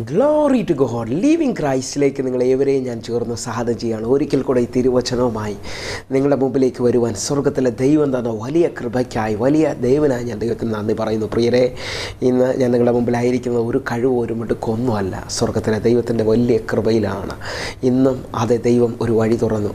Glory to God. Living ക്രൈസ്റ്റിലേക്ക് നിങ്ങളേവരെയും ഞാൻ ചേർന്ന് സ്വാഗതം ചെയ്യുകയാണ്. ഒരിക്കൽ കൂടെ ഈ തിരുവചനവുമായി നിങ്ങളുടെ മുമ്പിലേക്ക് വരുവാൻ സ്വർഗത്തിലെ ദൈവം തന്ന വലിയ കൃപയ്ക്കായി, വലിയ ദൈവനായി ഞാൻ ദൈവത്തിന് നന്ദി പറയുന്നു. പ്രിയരെ, ഇന്ന് ഞാൻ നിങ്ങളുടെ മുമ്പിലായിരിക്കുന്നത് ഒരു കഴിവ് ഒരു മിടുക്കൊന്നുമല്ല, സ്വർഗത്തിലെ ദൈവത്തിൻ്റെ വലിയ കൃപയിലാണ്. ഇന്നും അതേ ദൈവം ഒരു വഴി തുറന്നു.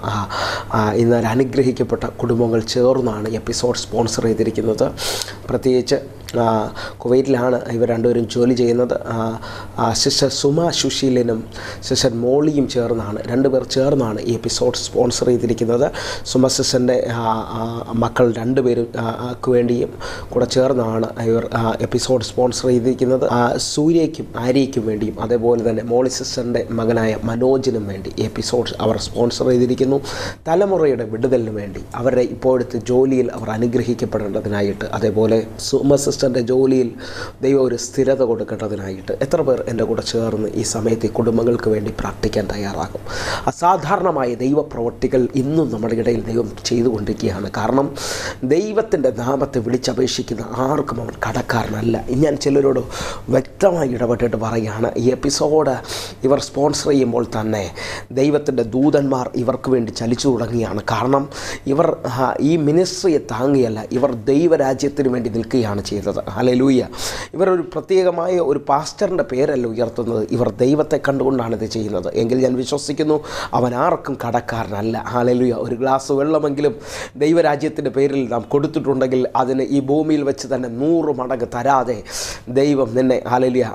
ഇന്ന് അനുഗ്രഹിക്കപ്പെട്ട കുടുംബങ്ങൾ ചേർന്നാണ് എപ്പിസോഡ് സ്പോൺസർ ചെയ്തിരിക്കുന്നത്. പ്രത്യേകിച്ച് കുവൈറ്റിലാണ് ഇവർ രണ്ടുപേരും ജോലി ചെയ്യുന്നത്. സിസ്റ്റർ സുമ സുശീലനും സിസ്റ്റർ മോളിയും ചേർന്നാണ്, രണ്ടുപേർ ചേർന്നാണ് ഈ എപ്പിസോഡ് സ്പോൺസർ ചെയ്തിരിക്കുന്നത്. സുമ സിസ്റ്ററിൻ്റെ മക്കൾ രണ്ടുപേരും വേണ്ടിയും കൂടെ ചേർന്നാണ് ഇവർ എപ്പിസോഡ് സ്പോൺസർ ചെയ്തിരിക്കുന്നത്. സൂര്യയ്ക്കും ആര്യയ്ക്കും വേണ്ടിയും അതേപോലെ തന്നെ മോളി സിസ്റ്ററിൻ്റെ മകനായ മനോജിനും വേണ്ടി ഈ എപ്പിസോഡ് അവർ സ്പോൺസർ ചെയ്തിരിക്കുന്നു. തലമുറയുടെ വിടുതലിന് വേണ്ടി അവരുടെ ഇപ്പോഴത്തെ ജോലിയിൽ അവർ അനുഗ്രഹിക്കപ്പെടേണ്ടതിനായിട്ട്, അതേപോലെ സുമ സിസ്റ്ററിൻ്റെ ജോലിയിൽ ദൈവം ഒരു സ്ഥിരത കൊടുക്കേണ്ടതിനായിട്ട് എത്ര പേർ എൻ്റെ കൂടെ ചേർന്ന് ഈ സമയത്ത് ഈ കുടുംബങ്ങൾക്ക് വേണ്ടി പ്രാർത്ഥിക്കാൻ തയ്യാറാകും? അസാധാരണമായ ദൈവപ്രവൃത്തികൾ ഇന്നും നമ്മുടെ ഇടയിൽ ദൈവം ചെയ്തുകൊണ്ടിരിക്കുകയാണ്. കാരണം ദൈവത്തിൻ്റെ നാമത്തെ വിളിച്ചപേക്ഷിക്കുന്ന ആർക്കും അവൻ കടക്കാരനല്ല. ഞാൻ ചിലരോട് വ്യക്തമായി ഇടപെട്ടിട്ട് പറയുകയാണ്, ഈ എപ്പിസോഡ് ഇവർ സ്പോൺസർ ചെയ്യുമ്പോൾ തന്നെ ദൈവത്തിൻ്റെ ദൂതന്മാർ ഇവർക്ക് വേണ്ടി ചലിച്ചു തുടങ്ങിയാണ്. കാരണം ഇവർ ഈ മിനിസ്ട്രിയെ താങ്ങിയല്ല, ഇവർ ദൈവരാജ്യത്തിന് വേണ്ടി നിൽക്കുകയാണ് ചെയ്തത്. ഹല്ലേലൂയ. ഇവർ ഒരു പ്രത്യേകമായ ഒരു പാസ്റ്ററിൻ്റെ പേരല്ല ഉയർത്തുന്നത്, ഇവർ ദൈവത്തെ കണ്ടുകൊണ്ടാണ് ഇത് ചെയ്യുന്നത്. എങ്കിൽ ഞാൻ വിശ്വസിക്കുന്നു അവൻ ആർക്കും കടക്കാരനല്ല. ഹല്ലേലൂയ. ഒരു ഗ്ലാസ് വെള്ളമെങ്കിലും ദൈവരാജ്യത്തിൻ്റെ പേരിൽ നാം കൊടുത്തിട്ടുണ്ടെങ്കിൽ അതിന് ഈ ഭൂമിയിൽ വെച്ച് തന്നെ 100 മടങ്ങ് തരാതെ ദൈവം നിന്നെ ഹല്ലേലൂയ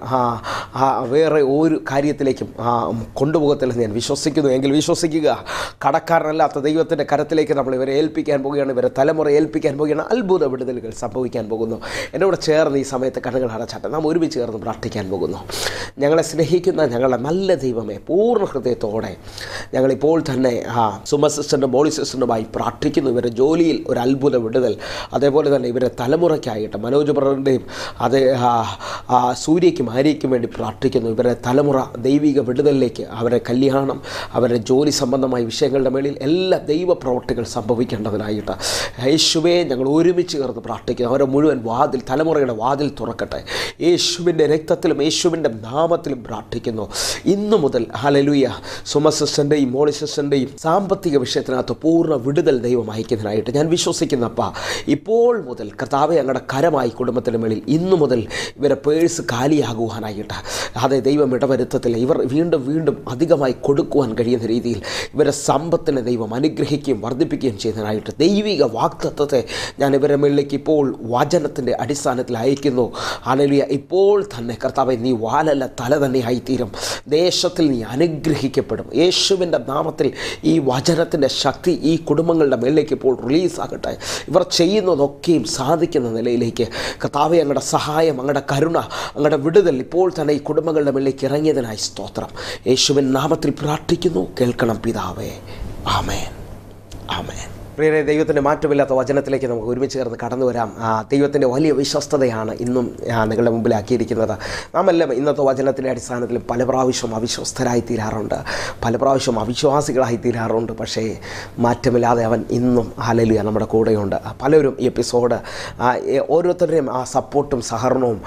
വേറെ ഒരു കാര്യത്തിലേക്കും കൊണ്ടുപോകത്തില്ലെന്ന് ഞാൻ വിശ്വസിക്കുന്നു. എങ്കിൽ വിശ്വസിക്കുക, കടക്കാരനല്ലാത്ത ദൈവത്തിൻ്റെ കരത്തിലേക്ക് നമ്മൾ ഇവരെ ഏൽപ്പിക്കാൻ പോവുകയാണ്, ഇവരെ തലമുറ ഏൽപ്പിക്കാൻ പോവുകയാണ്. അത്ഭുത വിടുതലുകൾ സംഭവിക്കാൻ പോകുന്നു. എൻ്റെ കൂടെ ചേർന്ന് ഈ സമയത്ത് കണ്ണുകൾ അടച്ചാട്ടെ, നാം ഒരുമിച്ച് ചേർന്ന് പ്രാർത്ഥിക്കാൻ പോകുന്നു. ഞങ്ങളെ സ്നേഹിക്കുന്ന ഞങ്ങളുടെ നല്ല ദൈവമേ, പൂർണ്ണ ഹൃദയത്തോടെ ഞങ്ങളിപ്പോൾ തന്നെ സുമ സിസ്റ്ററിൻ്റെ മോളി സിസ്റ്ററിനുമായി പ്രാർത്ഥിക്കുന്നു. ഇവരുടെ ജോലിയിൽ ഒരു അത്ഭുത വിടുതൽ, അതേപോലെ തന്നെ ഇവരുടെ തലമുറയ്ക്കായിട്ട് മനോജ് ബ്രദറിൻ്റെയും അതേ സൂര്യയ്ക്കും ആര്യയ്ക്കും വേണ്ടി പ്രാർത്ഥിക്കുന്നു. ഇവരുടെ തലമുറ ദൈവിക വിടുതലിലേക്ക്, അവരുടെ കല്യാണം, അവരുടെ ജോലി സംബന്ധമായ വിഷയങ്ങളുടെ മേളിൽ എല്ലാ ദൈവപ്രവൃത്തികൾ സംഭവിക്കേണ്ടതിനായിട്ട് യേശുവേ ഞങ്ങൾ ഒരുമിച്ച് ചേർന്ന് പ്രാർത്ഥിക്കുന്നു. അവരെ മുഴുവൻ വാതിൽ, തലമുറയുടെ വാതിൽ തുറക്കട്ടെ. യേശുവിൻ്റെ രക്തത്തിലും യേശുവിൻ്റെ നാമത്തിലും പ്രാർത്ഥിക്കുന്നു. ഇന്നു മുതൽ ഹല്ലേലൂയ സുമ സിസ്റ്ററിൻ്റെയും മോളി സിസ്റ്ററിൻ്റെയും സാമ്പത്തിക വിഷയത്തിനകത്ത് പൂർണ്ണ വിടുതൽ ദൈവം അയക്കുന്നതിനായിട്ട് ഞാൻ വിശ്വസിക്കുന്നപ്പ. ഇപ്പോൾ മുതൽ കർത്താവേ ഞങ്ങളുടെ കരമായി കുടുംബത്തിൻ്റെ മേളിൽ ഇന്നു മുതൽ ഇവരെ പേഴ്സ് കാലിയാകുവാനായിട്ട് അതേ ദൈവം ഇടവരുത്തത്തില്ല. ഇവർ വീണ്ടും വീണ്ടും അധികമായി കൊടുക്കുവാൻ കഴിയുന്ന രീതിയിൽ ഇവരെ സമ്പത്തിനെ ദൈവം അനുഗ്രഹിക്കുകയും വർദ്ധിപ്പിക്കുകയും ചെയ്യുന്നതിനായിട്ട് ദൈവിക വാഗ്ദത്തത്തെ ഞാൻ ഇവരുടെ മേളിലേക്ക് ഇപ്പോൾ വചനത്തിൻ്റെ അടിസ്ഥാനത്തിൽ അയക്കുന്നു. ഹല്ലേലൂയ. ഇപ്പോൾ തന്നെ കർത്താവേ, നീ വാലല്ല തല തന്നെ ആയിത്തീരും. ദേശത്തിൽ നീ അനുഗ്രഹിക്കപ്പെടും. യേശുവിൻ്റെ നാമത്തിൽ ഈ വചനത്തിൻ്റെ ശക്തി ഈ കുടുംബങ്ങളുടെ മേളിലേക്ക് ഇപ്പോൾ റിലീസാകട്ടെ. ഇവർ ചെയ്യുന്നതൊക്കെയും സാധിക്കുന്ന നിലയിലേക്ക് കർത്താവേ, അങ്ങയുടെ സഹായം, അങ്ങയുടെ കരുണ, അങ്ങയുടെ വിടുതൽ ഇപ്പോൾ തന്നെ ഈ കുടുംബങ്ങളുടെ മേളിലേക്ക് ഇറങ്ങിയതിനായി സ്തോത്രം. യേശുവിൻ നാമത്തിൽ പ്രാർത്ഥിക്കുന്നു, കേൾക്കണം പിതാവേ. ആമേൻ, ആമേൻ. പ്രിയരെ, ദൈവത്തിൻ്റെ മാറ്റമില്ലാത്ത വചനത്തിലേക്ക് നമുക്ക് ഒരുമിച്ച് ചേർന്ന് കടന്നു വരാം. ദൈവത്തിൻ്റെ വലിയ വിശ്വസ്തതയാണ് ഇന്നും നിങ്ങളുടെ മുമ്പിലാക്കിയിരിക്കുന്നത്. നാമെല്ലാം ഇന്നത്തെ വചനത്തിൻ്റെ അടിസ്ഥാനത്തിൽ പല പ്രാവശ്യം അവിശ്വസ്തരായി തീരാറുണ്ട്, പല പ്രാവശ്യം അവിശ്വാസികളായി തീരാറുണ്ട്. പക്ഷേ മാറ്റമില്ലാതെ അവൻ ഇന്നും ഹല്ലേലൂയ നമ്മുടെ കൂടെയുണ്ട്. പലരും ഈ എപ്പിസോഡ് ഓരോരുത്തരുടെയും സപ്പോർട്ടും സഹകരണവും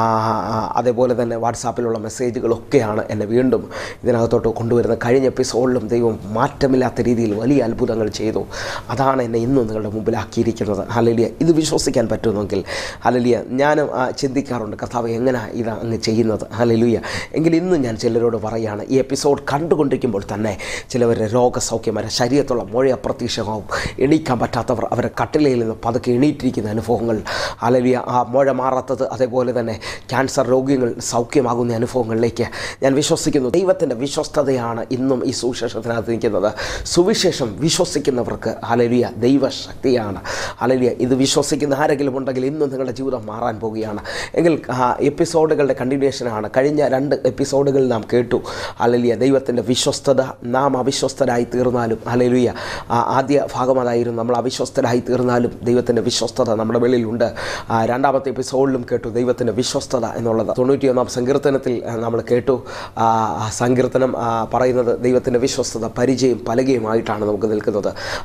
അതേപോലെ തന്നെ വാട്സാപ്പിലുള്ള മെസ്സേജുകളൊക്കെയാണ് എന്നെ വീണ്ടും ഇതിനകത്തോട്ട് കൊണ്ടുവരുന്നത്. കഴിഞ്ഞ എപ്പിസോഡിലും ദൈവം മാറ്റമില്ലാത്ത രീതിയിൽ വലിയ അത്ഭുതങ്ങൾ ചെയ്തു. അതാണ് എന്നെ ഇന്നും നിങ്ങളുടെ മുമ്പിലാക്കിയിരിക്കുന്നത്. ഹല്ലേലൂയ. ഇത് വിശ്വസിക്കാൻ പറ്റുമെങ്കിൽ ഹല്ലേലൂയ. ഞാനും ചിന്തിക്കാറുണ്ട്, കർത്താവ് എങ്ങനെ ഇത് അങ്ങ് ചെയ്യുന്നത്? ഹല്ലേലൂയ. എങ്കിൽ ഇന്നും ഞാൻ ചിലരോട് പറയുകയാണ്, ഈ എപ്പിസോഡ് കണ്ടുകൊണ്ടിരിക്കുമ്പോൾ തന്നെ ചിലവരുടെ രോഗസൗഖ്യം, അവരുടെ ശരീരത്തുള്ള മുഴ അപ്രത്യക്ഷമാവും. എണീക്കാൻ പറ്റാത്തവർ അവരുടെ കട്ടിലയിൽ നിന്ന് പതുക്കെ എണീറ്റിരിക്കുന്ന അനുഭവങ്ങൾ, ഹല്ലേലൂയ. ആ മുഴ മാറാത്തത്, അതേപോലെ തന്നെ ക്യാൻസർ രോഗികൾ സൗഖ്യമാകുന്ന അനുഭവങ്ങളിലേക്ക് ഞാൻ വിശ്വസിക്കുന്നു. ദൈവത്തിൻ്റെ വിശ്വസ്തതയാണ് ഇന്നും ഈ സുവിശേഷത്തിനകത്ത് നിൽക്കുന്നത്. സുവിശേഷം വിശ്വസിക്കുന്നവർക്ക് ഹല്ലേലൂയ ദൈവശക്തിയാണ്. ഹല്ലേലൂയ. ഇത് വിശ്വസിക്കുന്ന ആരെങ്കിലും ഉണ്ടെങ്കിൽ ഇന്നും നിങ്ങളുടെ ജീവിതം മാറാൻ പോവുകയാണ്. എങ്കിൽ എപ്പിസോഡുകളുടെ കണ്ടിന്യൂഷനാണ്. കഴിഞ്ഞ 2 എപ്പിസോഡുകൾ നാം കേട്ടു. ഹല്ലേലൂയ. ദൈവത്തിൻ്റെ വിശ്വസ്തത. നാം അവിശ്വസ്തരായി തീർന്നാലും, ഹല്ലേലൂയ, ആദ്യ ഭാഗം അതായിരുന്നു, നമ്മൾ അവിശ്വസ്തരായി തീർന്നാലും ദൈവത്തിൻ്റെ വിശ്വസ്തത നമ്മുടെ വെളിയിലുണ്ട്. 2ാമത്തെ എപ്പിസോഡിലും കേട്ടു ദൈവത്തിൻ്റെ വിശ്വസ്തത എന്നുള്ളത്. 91-ാം സങ്കീർത്തനത്തിൽ നമ്മൾ കേട്ടു. സങ്കീർത്തനം പറയുന്നത് ദൈവത്തിൻ്റെ വിശ്വസ്തത പരിചയം പലകയുമായിട്ടാണ് നമുക്ക് നിൽക്കുന്നത്.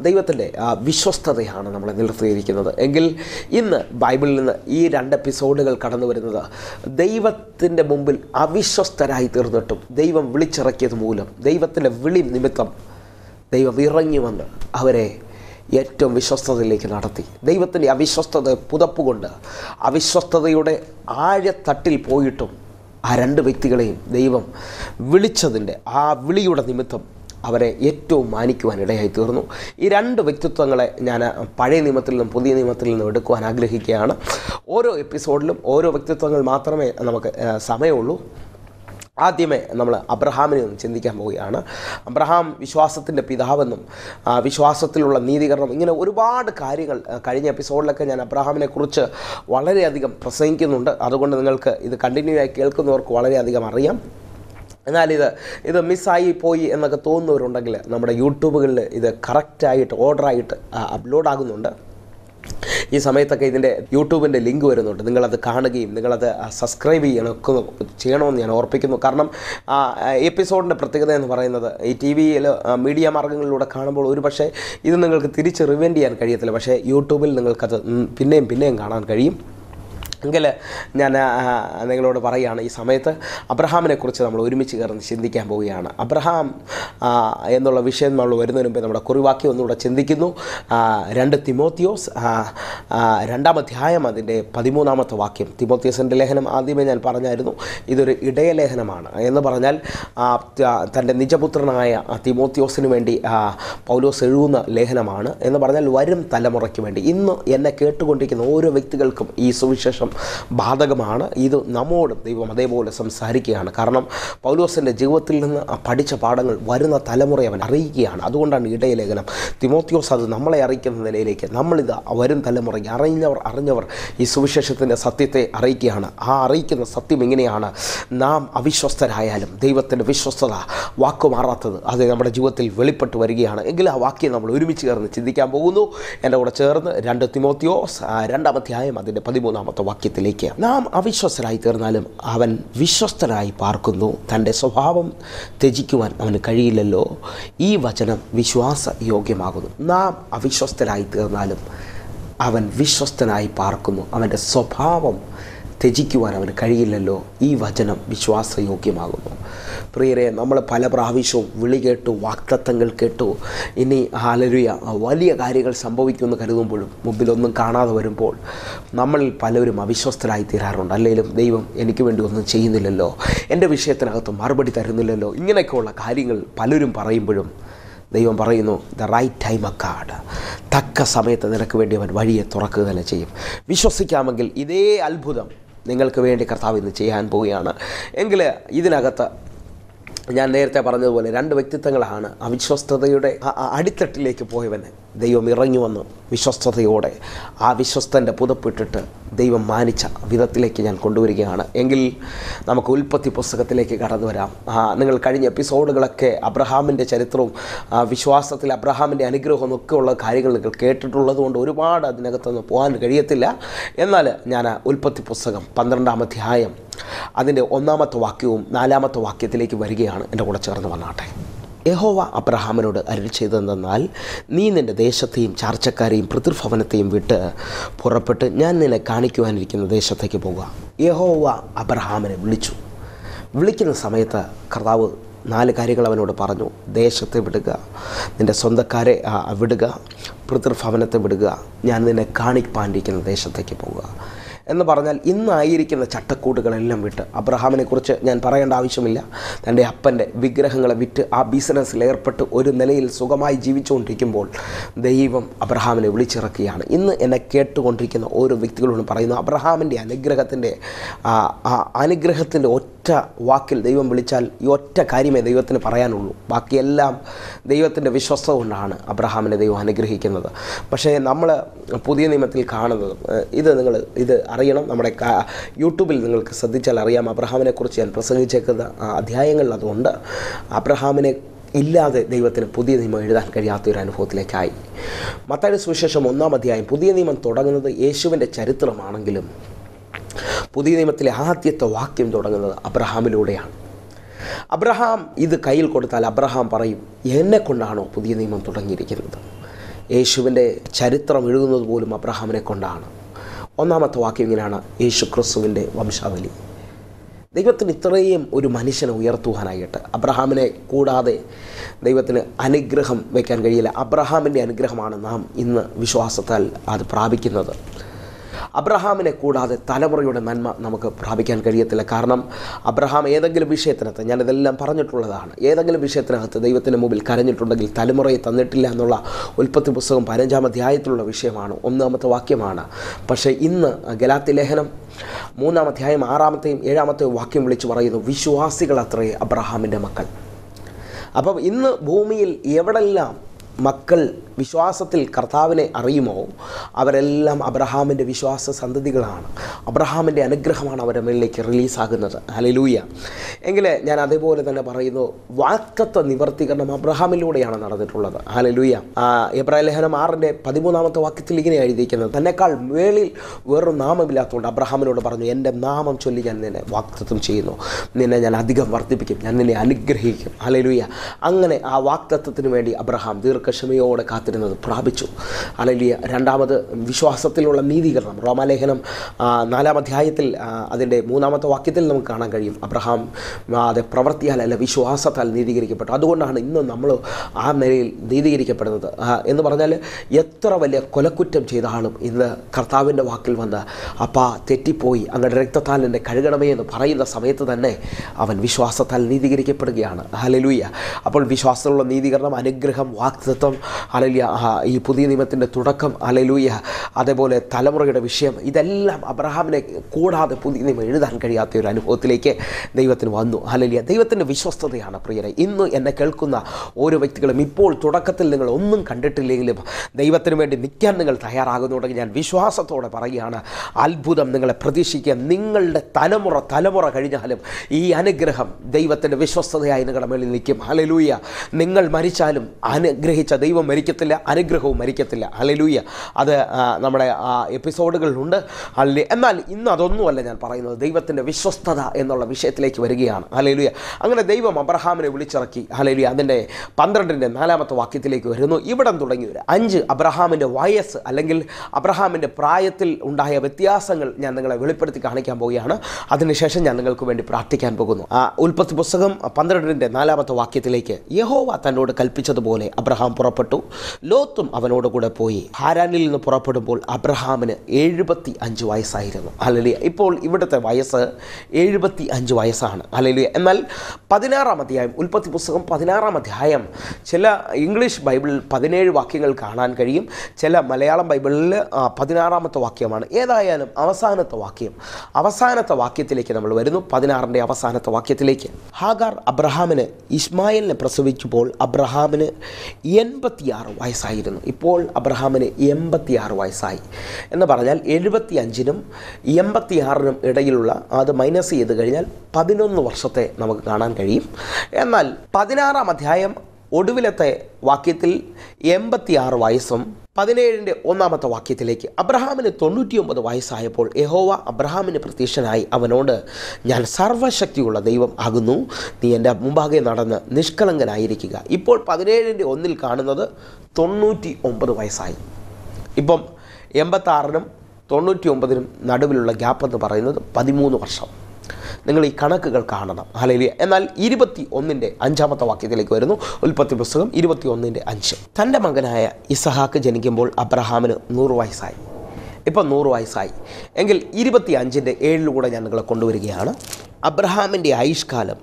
ദൈവത്തിൻ്റെ വിശ്വസ്തതയാണ് നമ്മളെ നിർത്തിയിരിക്കുന്നത്. എങ്കിൽ ഇന്ന് ബൈബിളിൽ നിന്ന് ഈ 2 എപ്പിസോഡുകൾ കടന്നു വരുന്നത് ദൈവത്തിൻ്റെ മുമ്പിൽ അവിശ്വസ്തരായി തീർന്നിട്ടും ദൈവം വിളിച്ചിറക്കിയത് മൂലം, ദൈവത്തിൻ്റെ വിളി നിമിത്തം ദൈവം ഇറങ്ങി വന്ന് അവരെ ഏറ്റവും വിശ്വസ്തതയിലേക്ക് നടത്തി. ദൈവത്തിൻ്റെ അവിശ്വസ്തത പുതപ്പുകൊണ്ട് അവിശ്വസ്തതയുടെ ആഴത്തട്ടിൽ പോയിട്ടും ആ 2 വ്യക്തികളെയും ദൈവം വിളിച്ചതിൻ്റെ ആ വിളിയുടെ നിമിത്തം അവരെ ഏറ്റവും മാനിക്കുവാൻ ഇടയായി തീർന്നു. ഈ 2 വ്യക്തിത്വങ്ങളെ ഞാൻ പഴയ നിയമത്തിൽ നിന്നും പുതിയ നിയമത്തിൽ നിന്നും എടുക്കുവാൻ ആഗ്രഹിക്കുകയാണ്. ഓരോ എപ്പിസോഡിലും ഓരോ വ്യക്തിത്വങ്ങൾ മാത്രമേ നമുക്ക് സമയമുള്ളൂ. ആദ്യമേ നമ്മൾ അബ്രഹാമിനെ ഒന്ന് ചിന്തിക്കാൻ പോവുകയാണ്. അബ്രഹാം വിശ്വാസത്തിൻ്റെ പിതാവെന്നും വിശ്വാസത്തിലുള്ള നീതീകരണം, ഇങ്ങനെ ഒരുപാട് കാര്യങ്ങൾ കഴിഞ്ഞ എപ്പിസോഡിലൊക്കെ ഞാൻ അബ്രഹാമിനെ കുറിച്ച് വളരെയധികം പ്രസംഗിക്കുന്നുണ്ട്. അതുകൊണ്ട് നിങ്ങൾക്ക് ഇത് കണ്ടിന്യൂ ആയി കേൾക്കുന്നവർക്ക് വളരെയധികം അറിയാം. എന്നാൽ ഇത് മിസ്സായി പോയി എന്നൊക്കെ തോന്നുന്നവരുണ്ടെങ്കിൽ നമ്മുടെ യൂട്യൂബുകളിൽ ഇത് കറക്റ്റായിട്ട് ഓർഡറായിട്ട് അപ്ലോഡ് ആകുന്നുണ്ട്. ഈ സമയത്തൊക്കെ ഇതിൻ്റെ യൂട്യൂബിൻ്റെ ലിങ്ക് വരുന്നുണ്ട്. നിങ്ങളത് കാണുകയും നിങ്ങളത് സബ്സ്ക്രൈബ് ചെയ്യണമെന്ന് ഞാൻ ഓർപ്പിക്കുന്നു. കാരണം എപ്പിസോഡിൻ്റെ പ്രത്യേകത എന്ന് പറയുന്നത് ഈ ടി വിയിൽ മീഡിയ മാർഗ്ഗങ്ങളിലൂടെ കാണുമ്പോൾ ഒരു പക്ഷേ ഇത് നിങ്ങൾക്ക് തിരിച്ച് റിവൈൻഡ് ചെയ്യാൻ കഴിയത്തില്ല. പക്ഷേ യൂട്യൂബിൽ നിങ്ങൾക്കത് പിന്നെയും കാണാൻ കഴിയും. എങ്കിൽ ഞാൻ നിങ്ങളോട് പറയുകയാണ്, ഈ സമയത്ത് അബ്രഹാമിനെക്കുറിച്ച് നമ്മൾ ഒരുമിച്ച് കയറുന്ന ചിന്തിക്കാൻ പോവുകയാണ്. അബ്രഹാം എന്നുള്ള വിഷയം നമ്മൾ വരുന്നതിന് മുമ്പേ നമ്മുടെ കുറിവാക്യം ഒന്നുകൂടെ ചിന്തിക്കുന്നു. 2 തിമോത്തിയോസ് 2-ാം അധ്യായം അതിൻ്റെ 13-ാമത്തെ വാക്യം. തിമോത്തിയോസിൻ്റെ ലേഖനം ആദ്യമേ ഞാൻ പറഞ്ഞായിരുന്നു, ഇതൊരു ഇടയലേഖനമാണ് എന്ന് പറഞ്ഞാൽ തൻ്റെ നിജപുത്രനായ തിമോത്തിയോസിന് വേണ്ടി പൗലോസ് എഴുതുന്ന ലേഖനമാണ് എന്ന് പറഞ്ഞാൽ വരും തലമുറയ്ക്ക് വേണ്ടി. ഇന്ന് എന്നെ കേട്ടുകൊണ്ടിരിക്കുന്ന ഓരോ വ്യക്തികൾക്കും ഈ സുവിശേഷം ബാധകമാണ്. ഇത് നമ്മോടും ദൈവം അതേപോലെ സംസാരിക്കുകയാണ്. കാരണം പൗലോസിൻ്റെ ജീവിതത്തിൽ നിന്ന് പഠിച്ച പാഠങ്ങൾ വരുന്ന തലമുറയെ അവൻ അറിയിക്കുകയാണ്. അതുകൊണ്ടാണ് ഇടയലേഖനം. തിമോത്തിയോസ് അത് നമ്മളെ അറിയിക്കുന്ന നിലയിലേക്ക് നമ്മളിത് വരും തലമുറയ്ക്ക് അറിഞ്ഞവർ ഈ സുവിശേഷത്തിൻ്റെ സത്യത്തെ അറിയിക്കുകയാണ്. ആ അറിയിക്കുന്ന സത്യം എങ്ങനെയാണ്? നാം അവിശ്വസ്തരായാലും ദൈവത്തിൻ്റെ വിശ്വസ്തത വാക്കുമാറാത്തത് അത് നമ്മുടെ ജീവിതത്തിൽ വെളിപ്പെട്ട് വരികയാണ്. എങ്കിൽ ആ വാക്യം നമ്മൾ ഒരുമിച്ച് ചേർന്ന് ചിന്തിക്കാൻ പോകുന്നു. എൻ്റെ കൂടെ ചേർന്ന് 2 തിമോത്തിയോസ് 2-ാം അധ്യായം അതിൻ്റെ 13-ാമത്തെ വാക്യത്തിലേക്ക്. നാം അവിശ്വസ്തരായി തീർന്നാലും അവൻ വിശ്വസ്തനായി പാർക്കുന്നു, തൻ്റെ സ്വഭാവം ത്യജിക്കുവാൻ അവന് കഴിയില്ലല്ലോ. ഈ വചനം വിശ്വാസയോഗ്യമാകുന്നു. നാം അവിശ്വസ്തരായി തീർന്നാലും അവൻ വിശ്വസ്തനായി പാർക്കുന്നു, അവൻ്റെ സ്വഭാവം ത്യജിക്കുവാൻ അവന് കഴിയില്ലല്ലോ. ഈ വചനം വിശ്വാസയോഗ്യമാകുന്നു. പ്രിയരെ, നമ്മൾ പല പ്രാവശ്യവും വിളി കേട്ടു, വാഗ്ദത്തങ്ങൾ കേട്ടു, ഇനി ഹല്ലേലൂയ വലിയ കാര്യങ്ങൾ സംഭവിക്കുമെന്ന് കരുതുമ്പോഴും മുമ്പിലൊന്നും കാണാതെ വരുമ്പോൾ നമ്മളിൽ പലരും അവിശ്വസ്തരായി തീരാറുണ്ട്. അല്ലെങ്കിലും ദൈവം എനിക്ക് വേണ്ടി ഒന്നും ചെയ്യുന്നില്ലല്ലോ, എൻ്റെ വിഷയത്തിനകത്ത് മറുപടി തരുന്നില്ലല്ലോ, ഇങ്ങനെയൊക്കെയുള്ള കാര്യങ്ങൾ പലരും പറയുമ്പോഴും ദൈവം പറയുന്നു, ദ റൈറ്റ് ടൈം അക്കാഡ്, തക്ക സമയത്ത് നിനക്ക് വേണ്ടി അവൻ വഴിയെ തുറക്കുക തന്നെ ചെയ്യും. വിശ്വസിക്കാമെങ്കിൽ ഇതേ അത്ഭുതം നിങ്ങൾക്ക് വേണ്ടി കർത്താവ് ഇന്ന് ചെയ്യാൻ പോവുകയാണ്. എങ്കിൽ ഇതിനകത്ത് ഞാൻ നേരത്തെ പറഞ്ഞതുപോലെ 2 വ്യക്തിത്വങ്ങളാണ്. അവിശ്വസ്തതയുടെ അടിത്തട്ടിലേക്ക് പോയവന് ദൈവം ഇറങ്ങി വന്ന് വിശ്വസ്തയോടെ ആ വിശ്വസ്തൻ്റെ പുതപ്പിട്ടിട്ട് ദൈവം മാനിച്ച വിധത്തിലേക്ക് ഞാൻ കൊണ്ടുവരികയാണ്. എങ്കിൽ നമുക്ക് ഉൽപ്പത്തി പുസ്തകത്തിലേക്ക് കടന്നു വരാം. നിങ്ങൾ കഴിഞ്ഞ എപ്പിസോഡുകളൊക്കെ അബ്രഹാമിൻ്റെ ചരിത്രവും വിശ്വാസത്തിൽ അബ്രഹാമിൻ്റെ അനുഗ്രഹവും ഒക്കെ ഉള്ള കാര്യങ്ങൾ നിങ്ങൾ കേട്ടിട്ടുള്ളത് കൊണ്ട് ഒരുപാട് അതിനകത്തൊന്ന് പോകാൻ കഴിയത്തില്ല. എന്നാൽ ഞാൻ ഉൽപ്പത്തി പുസ്തകം 12-ാം അധ്യായം അതിൻ്റെ 1-ാമത്തെ വാക്യവും 4-ാമത്തെ വാക്യത്തിലേക്ക് വരികയാണ്. എൻ്റെ കൂടെ ചേർന്ന് വന്നാട്ടെ. യഹോവ അബ്രഹാമിനോട് അരുളി ചെയ്തതെന്നാൽ, നീ നിൻ്റെ ദേശത്തെയും ചാർച്ചക്കാരെയും പിതൃഭവനത്തെയും വിട്ട് പുറപ്പെട്ട് ഞാൻ നിന്നെ കാണിക്കുവാനിരിക്കുന്ന ദേശത്തേക്ക് പോകുക. യഹോവ അബ്രഹാമിനെ വിളിക്കുന്ന സമയത്ത് കർത്താവ് 4 കാര്യങ്ങൾ അവനോട് പറഞ്ഞു. ദേശത്തെ വിടുക, നിൻ്റെ സ്വന്തക്കാരെ വിടുക, പിതൃഭവനത്തെ വിടുക, ഞാൻ നിന്നെ കാണിപ്പാനിരിക്കുന്ന ദേശത്തേക്ക് പോകുക എന്ന് പറഞ്ഞാൽ ഇന്നായിരിക്കുന്ന ചട്ടക്കൂടുകളെല്ലാം വിട്ട്, അബ്രഹാമിനെക്കുറിച്ച് ഞാൻ പറയേണ്ട ആവശ്യമില്ല. തൻ്റെ അപ്പൻ്റെ വിഗ്രഹങ്ങളെ വിറ്റ് ആ ബിസിനസ്സിൽ ഏർപ്പെട്ട് ഒരു നിലയിൽ സുഖമായി ജീവിച്ചുകൊണ്ടിരിക്കുമ്പോൾ ദൈവം അബ്രഹാമിനെ വിളിച്ചിറക്കുകയാണ്. ഇന്ന് എന്നെ കേട്ടുകൊണ്ടിരിക്കുന്ന ഓരോ വ്യക്തികളോടും പറയുന്നു, അബ്രഹാമിൻ്റെ അനുഗ്രഹത്തിൻ്റെ ഒറ്റ വാക്കിൽ ദൈവം വിളിച്ചാൽ ഈ ഒറ്റ കാര്യമേ ദൈവത്തിന് പറയാനുള്ളൂ. ബാക്കിയെല്ലാം ദൈവത്തിൻ്റെ വിശ്വസ്ത കൊണ്ടാണ് അബ്രഹാമിനെ ദൈവം അനുഗ്രഹിക്കുന്നത്. പക്ഷേ നമ്മൾ പുതിയ നിയമത്തിൽ കാണുന്നത് ഇത് അറിയണം. നമ്മുടെ യൂട്യൂബിൽ നിങ്ങൾക്ക് ശ്രദ്ധിച്ചാൽ അറിയാം, അബ്രഹാമിനെക്കുറിച്ച് ഞാൻ പ്രസംഗിച്ചേക്കുന്ന അധ്യായങ്ങളിൽ അതുകൊണ്ട് അബ്രഹാമിനെ ഇല്ലാതെ ദൈവത്തിന് പുതിയ നിയമം എഴുതാൻ കഴിയാത്തൊരു അനുഭവത്തിലേക്കായി. മത്തായിയുടെ സുവിശേഷം 1-ാം അധ്യായം, പുതിയ നിയമം തുടങ്ങുന്നത് യേശുവിൻ്റെ ചരിത്രമാണെങ്കിലും പുതിയ നിയമത്തിലെ ആദ്യത്തെ വാക്യം തുടങ്ങുന്നത് അബ്രഹാമിലൂടെയാണ്. അബ്രഹാം ഇത് കയ്യിൽ കൊടുത്താൽ അബ്രഹാം പറയും, എന്നെ കൊണ്ടാണോ പുതിയ നിയമം തുടങ്ങിയിരിക്കുന്നത്? യേശുവിൻ്റെ ചരിത്രം എഴുതുന്നത് പോലും അബ്രഹാമിനെ കൊണ്ടാണ്. ഒന്നാമത്തെ വാക്യം ഇങ്ങനെയാണ്: യേശു ക്രിസ്തുവിൻ്റെ വംശാവലി. ദൈവത്തിന് ഇത്രയും ഒരു മനുഷ്യനെ ഉയർത്തുവാനായിട്ട് അബ്രഹാമിനെ കൂടാതെ ദൈവത്തിന് അനുഗ്രഹം വയ്ക്കാൻ കഴിയില്ല. അബ്രഹാമിൻ്റെ അനുഗ്രഹമാണ് നാം ഇന്ന് വിശ്വാസത്താൽ അത് പ്രാപിക്കുന്നത്. അബ്രഹാമിനെ കൂടാതെ തലമുറയുടെ നന്മ നമുക്ക് പ്രാപിക്കാൻ കഴിയത്തില്ല. കാരണം അബ്രഹാം ഏതെങ്കിലും വിഷയത്തിനകത്ത്, ഞാനിതെല്ലാം പറഞ്ഞിട്ടുള്ളതാണ്, ഏതെങ്കിലും വിഷയത്തിനകത്ത് ദൈവത്തിൻ്റെ മുമ്പിൽ കരഞ്ഞിട്ടുണ്ടെങ്കിൽ തലമുറയെ തന്നിട്ടില്ല എന്നുള്ള ഉൽപ്പത്തി പുസ്തകം 15-ാം അധ്യായത്തിലുള്ള വിഷയമാണ്, 1-ാമത്തെ വാക്യമാണ്. പക്ഷേ ഇന്ന് ഗലാത്യ ലേഖനം 3-ാം അധ്യായം 6-ാമത്തെയും 7-ാമത്തെയും വാക്യം വിളിച്ചു പറയുന്നു, വിശ്വാസികളത്രേ അബ്രഹാമിൻ്റെ മക്കൾ. അപ്പം ഇന്ന് ഭൂമിയിൽ എവിടെല്ലാം മക്കൾ വിശ്വാസത്തിൽ കർത്താവിനെ അറിയുമോ അവരെല്ലാം അബ്രഹാമിൻ്റെ വിശ്വാസ സന്തതികളാണ്. അബ്രഹാമിൻ്റെ അനുഗ്രഹമാണ് അവരുടെ മേളിലേക്ക് റിലീസാകുന്നത്. ഹല്ലേലൂയ. എങ്കിൽ ഞാൻ അതേപോലെ തന്നെ പറയുന്നു, വാഗ്ദത്ത നിവർത്തീകരണം അബ്രഹാമിലൂടെയാണ് നടന്നിട്ടുള്ളത്. ഹല്ലേലൂയ. എബ്രായ ലേഖനം 6-ാമത്തെ വാക്യത്തിൽ ഇങ്ങനെ എഴുതിയിരിക്കുന്നത്, തന്നെക്കാൾ മേളിൽ വേറൊരു നാമമില്ലാത്തതുകൊണ്ട് അബ്രഹാമിനോട് പറഞ്ഞു, എൻ്റെ നാമം ചൊല്ലി ഞാൻ നിന്നെ വാഗ്ദത്തം ചെയ്യുന്നു, നിന്നെ ഞാൻ അധികം വർദ്ധിപ്പിക്കും, ഞാൻ നിന്നെ അനുഗ്രഹിക്കും. ഹല്ലേലൂയ. അങ്ങനെ ആ വാഗ്ദത്തത്തിന് വേണ്ടി അബ്രഹാം ദീർഘക്ഷമയോടെ കാത്തിരുന്നത് പ്രാപിച്ചു. ഹല്ലേലൂയ. രണ്ടാമത് വിശ്വാസത്തിലുള്ള നീതീകരണം. റോമാലേഖനം 4-ാം അധ്യായത്തിൽ അതിൻ്റെ 3-ാമത്തെ വാക്യത്തിൽ നമുക്ക് കാണാൻ കഴിയും, അബ്രഹാം അത് പ്രവൃത്തിയാലല്ല വിശ്വാസത്താൽ നീതീകരിക്കപ്പെട്ടു. അതുകൊണ്ടാണ് ഇന്ന് നമ്മൾ ആ നിലയിൽ നീതീകരിക്കപ്പെടുന്നത്. എന്ന് പറഞ്ഞാൽ എത്ര വലിയ കൊലക്കുറ്റം ചെയ്ത ആളും ഇന്ന് കർത്താവിൻ്റെ വാക്കിൽ വന്ന് അപ്പാ തെറ്റിപ്പോയി, അങ്ങയുടെ രക്തത്താൽ എന്നെ കഴുകണമേ എന്ന് പറയുന്ന സമയത്ത് തന്നെ അവൻ വിശ്വാസത്താൽ നീതീകരിക്കപ്പെടുകയാണ്. ഹല്ലേലൂയ. അപ്പോൾ വിശ്വാസത്തിലുള്ള നീതീകരണം, അനുഗ്രഹം, വാഗ്ദത്തം, ഹല്ലേലൂയ, ഈ പുതിയ നിയമത്തിൻ്റെ തുടക്കം, ഹല്ലേലൂയ, അതേപോലെ തലമുറയുടെ വിഷയം, ഇതെല്ലാം അബ്രഹാമിനെ കൂടാതെ പുതിയ നിയമം എഴുതാൻ കഴിയാത്ത ഒരു അനുഭവത്തിലേക്ക് ദൈവത്തിന് വന്നു. ഹല്ലേലൂയ. ദൈവത്തിൻ്റെ വിശ്വസ്തതയാണ് പ്രിയരെ. ഇന്ന് എന്നെ കേൾക്കുന്ന ഓരോ വ്യക്തികളും ഇപ്പോൾ തുടക്കത്തിൽ നിങ്ങൾ ഒന്നും കണ്ടിട്ടില്ലെങ്കിലും ദൈവത്തിന് വേണ്ടി നിൽക്കാൻ നിങ്ങൾ തയ്യാറാകുന്നുണ്ടെങ്കിൽ ഞാൻ വിശ്വാസത്തോടെ പറയുകയാണ്, അത്ഭുതം നിങ്ങളെ പ്രതീക്ഷിക്കുക. നിങ്ങളുടെ തലമുറ കഴിഞ്ഞാലും ഈ അനുഗ്രഹം ദൈവത്തിൻ്റെ വിശ്വസ്തതയായി നിങ്ങളുടെ മേളിൽ നിൽക്കും. ഹല്ലേലൂയ. നിങ്ങൾ മരിച്ചാലും അനുഗ്രഹിച്ച ദൈവം മരിക്കത്തില്ല, അനുഗ്രഹവും മരിക്കത്തില്ല. ഹല്ലേലൂയ. അത് നമ്മുടെ എപ്പിസോഡുകളിലുണ്ട്. എന്നാൽ ഇന്ന് അതൊന്നുമല്ല ഞാൻ പറയുന്നത്, ദൈവത്തിൻ്റെ വിശ്വസ്തത എന്നുള്ള വിഷയത്തിലേക്ക് വരികയാണ്. ഹല്ലേലൂയ. അങ്ങനെ ദൈവം അബ്രഹാമിനെ വിളിച്ചിറക്കി. ഹല്ലേലൂയ. അതിൻ്റെ 12-ാമത്തെ വാക്യത്തിലേക്ക് വരുന്നു. ഇവിടം തുടങ്ങി 5 അബ്രഹാമിൻ്റെ വയസ്സ് അല്ലെങ്കിൽ അബ്രഹാമിൻ്റെ പ്രായത്തിൽ ഉണ്ടായ വ്യത്യാസങ്ങൾ ഞാൻ നിങ്ങളെ വെളിപ്പെടുത്തി കാണിക്കാൻ പോവുകയാണ്. അതിനുശേഷം ഞാൻ നിങ്ങൾക്ക് വേണ്ടി പ്രാർത്ഥിക്കാൻ പോകുന്നു. ഉൽപ്പത്തി പുസ്തകം 12-ാമത്തെ വാക്യത്തിലേക്ക്, യഹോവ തന്നോട് കൽപ്പിച്ചതുപോലെ അബ്രഹാം പുറപ്പെട്ടു, ലോത്തും അവനോട് കൂടെ പോയി. ഹാരാനിൽ നിന്ന് പുറപ്പെടുമ്പോൾ അബ്രഹാമിന് 75 വയസ്സായിരുന്നു. ഹല്ലേലൂയ. ഇപ്പോൾ ഇവിടുത്തെ വയസ്സ് 75 വയസ്സാണ്. ഹല്ലേലൂയ. എന്നാൽ 16-ാം അധ്യായം, ഉൽപ്പത്തി പുസ്തകം 16-ാം അധ്യായം, ചില ഇംഗ്ലീഷ് ബൈബിളിൽ 17 വാക്യങ്ങൾ കാണാൻ കഴിയും, ചില മലയാളം ബൈബിളിൽ 16-ാമത്തെ വാക്യമാണ്. ഏതായാലും അവസാനത്തെ വാക്യത്തിലേക്ക് നമ്മൾ വരുന്നു. 16-ന്റെ അവസാനത്തെ വാക്യത്തിലേക്ക്, ഹാഗാർ അബ്രഹാമിന് ഇസ്മായിലിനെ പ്രസവിച്ചപ്പോൾ അബ്രഹാമിന് 86 വയസ്സായിരുന്നു. ഇപ്പോൾ അബ്രഹാമിന് 86 വയസ്സായി എന്ന് പറഞ്ഞാൽ 75-നും 86-നും ഇടയിലുള്ള, അത് മൈനസ് ചെയ്ത് കഴിഞ്ഞാൽ 11 വർഷത്തെ നമുക്ക് കാണാൻ കഴിയും. എന്നാൽ 16-ാം അധ്യായം ഒടുവിലത്തെ വാക്യത്തിൽ 86 വയസ്സും 17-ന്റെ 1-ാമത്തെ വാക്യത്തിലേക്ക്, അബ്രഹാമിന് 99 വയസ്സായപ്പോൾ യഹോവ അബ്രഹാമിന് പ്രത്യക്ഷനായി അവനോട്, ഞാൻ സർവ്വശക്തിയുള്ള ദൈവം ആകുന്നു, നീ എൻ്റെ മുമ്പാകെ നടന്ന് നിഷ്കളങ്കനായിരിക്കുക. ഇപ്പോൾ 17-ന്റെ 1-ൽ കാണുന്നത് 99 വയസ്സായി. ഇപ്പം 86-നും 99-നും നടുവിലുള്ള ഗ്യാപ്പ് എന്ന് പറയുന്നത് 13 വർഷം. നിങ്ങൾ ഈ കണക്കുകൾ കാണണം. ഹല്ലേലൂയ. എന്നാൽ 21-ന്റെ 5-ാമത്തെ വാക്യത്തിലേക്ക് വരുന്നു. ഉൽപ്പത്തി പുസ്തകം 21-ന്റെ 5, തൻ്റെ മകനായ ഇസഹാക്ക് ജനിക്കുമ്പോൾ അബ്രഹാമിന് 100 വയസ്സായി. ഇപ്പം 100 വയസ്സായി എങ്കിൽ 25-ന്റെ 7-ലൂടെ ഞാൻ നിങ്ങളെ കൊണ്ടുവരികയാണ്. അബ്രഹാമിൻ്റെ ആയുഷ്കാലം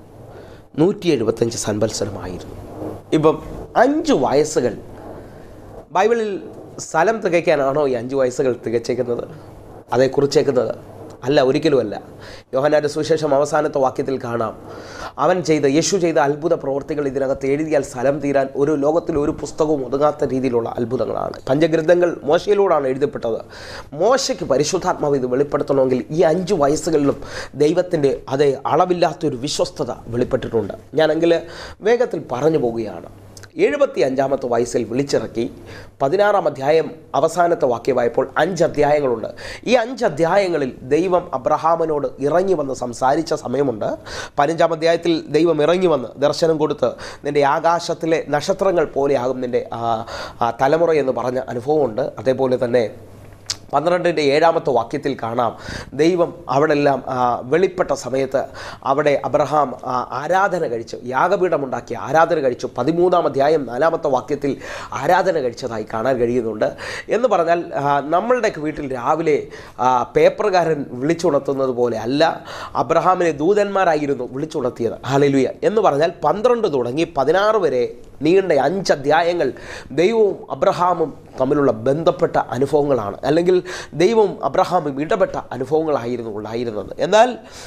175 സംവത്സരമായിരുന്നു. ഇപ്പം 5 വയസ്സുകൾ ബൈബിളിൽ സ്ഥലം തികയ്ക്കാനാണോ ഈ 5 വയസ്സുകൾ തികച്ചേക്കുന്നത്, അതേ കുറിച്ചേക്കുന്നത്? അല്ല, ഒരിക്കലുമല്ല. യോഹന്നാന്റെ സുവിശേഷം അവസാനത്തെ വാക്യത്തിൽ കാണാം, യേശു ചെയ്ത അത്ഭുത പ്രവർത്തികൾ ഇതിനകത്ത് എഴുതിയാൽ സ്ഥലം തീരാൻ ലോകത്തിൽ ഒരു പുസ്തകവും ഒതുങ്ങാത്ത രീതിയിലുള്ള അത്ഭുതങ്ങളാണ്. പഞ്ചഗ്രന്ഥങ്ങൾ മോശയിലൂടെയാണ് എഴുതപ്പെട്ടത്. മോശയ്ക്ക് പരിശുദ്ധാത്മാവ് ഇത് വെളിപ്പെടുത്തണമെങ്കിൽ ഈ 5 വയസ്സുകളിലും ദൈവത്തിൻ്റെ അതേ അളവില്ലാത്തൊരു വിശ്വസ്തത വെളിപ്പെട്ടിട്ടുണ്ട്. ഞാനെങ്കിൽ വേഗത്തിൽ പറഞ്ഞു പോവുകയാണ്. 75-ാമത്തെ വയസ്സിൽ വിളിച്ചിറക്കി. 16-ാം അധ്യായം അവസാനത്തെ വാക്യമായപ്പോൾ 5 അധ്യായങ്ങളുണ്ട്. ഈ 5 അധ്യായങ്ങളിൽ ദൈവം അബ്രഹാമിനോട് ഇറങ്ങി വന്ന് സംസാരിച്ച സമയമുണ്ട്. 15-ാം അധ്യായത്തിൽ ദൈവം ഇറങ്ങി വന്ന് ദർശനം കൊടുത്ത് നിൻ്റെ ആകാശത്തിലെ നക്ഷത്രങ്ങൾ പോലെയാകും നിൻ്റെ തലമുറ എന്ന് പറഞ്ഞ അനുഭവമുണ്ട്. അതേപോലെ തന്നെ 12-ന്റെ 7-ാമത്തെ വാക്യത്തിൽ കാണാം, ദൈവം അവിടെല്ലാം വെളിപ്പെട്ട സമയത്ത് അവിടെ അബ്രഹാം ആരാധന കഴിച്ചു, യാഗപീഠമുണ്ടാക്കി ആരാധന കഴിച്ചു. 13-ാം അധ്യായം 4-ാമത്തെ വാക്യത്തിൽ ആരാധന കഴിച്ചതായി കാണാൻ കഴിയുന്നുണ്ട്. എന്ന് പറഞ്ഞാൽ നമ്മളുടെയൊക്കെ വീട്ടിൽ രാവിലെ പേപ്പറുകാരൻ വിളിച്ചുണർത്തുന്നത് പോലെ അല്ല, അബ്രഹാമിനെ ദൂതന്മാരായിരുന്നു വിളിച്ചുണർത്തിയത്. ഹല്ലേലൂയ. എന്ന് പറഞ്ഞാൽ 12 തുടങ്ങി 16 വരെ നീണ്ട 5 അധ്യായങ്ങൾ ദൈവവും അബ്രഹാമും തമ്മിലുള്ള ബന്ധപ്പെട്ട അനുഭവങ്ങളാണ്, അല്ലെങ്കിൽ ദൈവവും അബ്രഹാമും ഇടപെട്ട അനുഭവങ്ങളായിരുന്നു ഉണ്ടായിരുന്നത്. എന്നാൽ